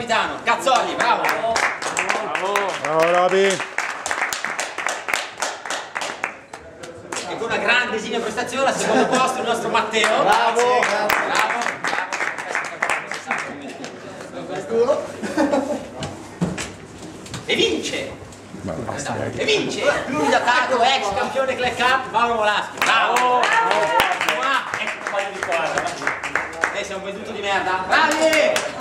capitano, Cazzoli, bravo! Bravo Roby! E con una grande esigua prestazione al secondo posto il nostro Matteo. Bravo! E vince! E vince! Lui d'attacco, ex campione Club Cup, Mauro Molaschi. Bravo! Ecco un paio di squadra. Siamo venduti di merda. Bravi!